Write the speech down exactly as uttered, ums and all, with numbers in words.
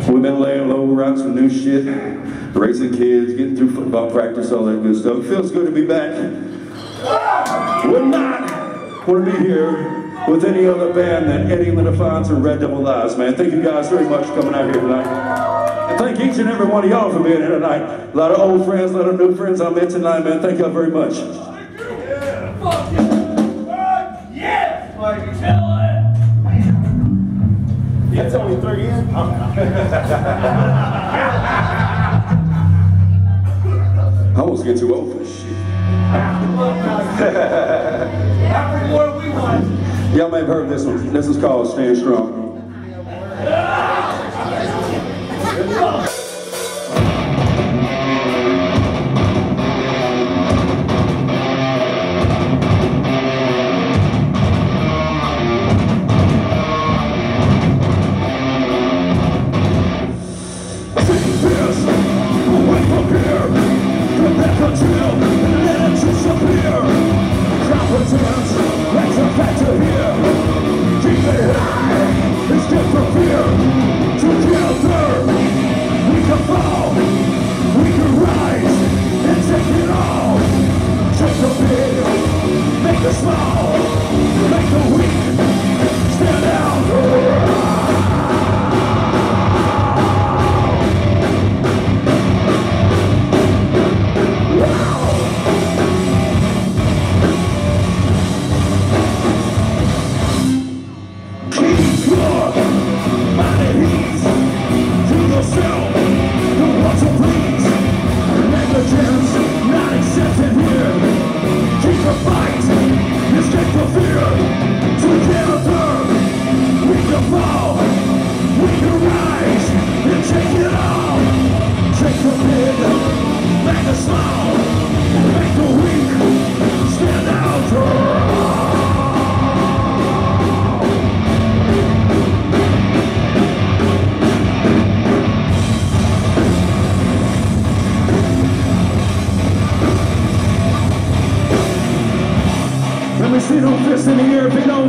We've been laying low, writing some new shit, raising kids, getting through football practice, all that good stuff. It feels good to be back. Would not want to be here with any other band than Eddie Lafont and Red Devil Eyes, man. Thank you guys very much for coming out here tonight. And thank each and every one of y'all for being here tonight. A lot of old friends, a lot of new friends I met tonight, man. Thank y'all very much. Yeah! Fuck yeah! Yeah! Fucking kill it! That's only three in. I'm I almost get too old for this shit. Y'all may have heard this one. This is called Stand Strong. See no fist in the air if you know